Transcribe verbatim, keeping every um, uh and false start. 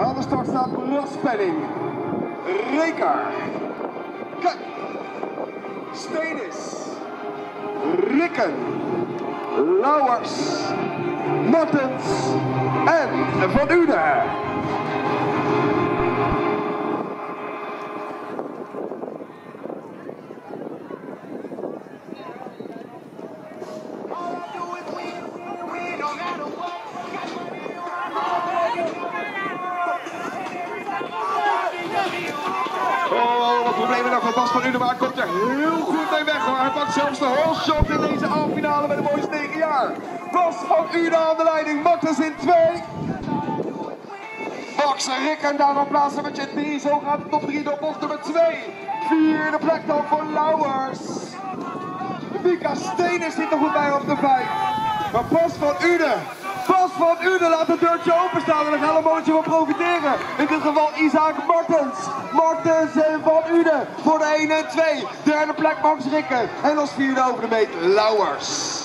Aan de start staat Raspenning, Reker, Kijk, Stenis, Rikken, Lauwers, Martens en Van Uden. Oh, wat problemen nog van Bas van Uden, maar hij komt er heel goed mee weg hoor. Hij pakt zelfs de whole shot in deze A-finale met een mooie negen jaar. Bas van Uden aan de leiding, Martens in twee. Max en Rikken daar op plaats nummer drie, zo gaat het op drie door bocht nummer twee. Vierde plek dan voor Lauwers. Mika Stenis zit er goed bij op de vijf. Maar Bas van Uden, Bas van Uden laat het deurtje openstaan en daar gaan we een momentje van profiteren. In dit geval Isaac Martens. Martens en Van Uden voor de één en twee. Derde plek Max Rikken. En als vierde over de meet Lauwers.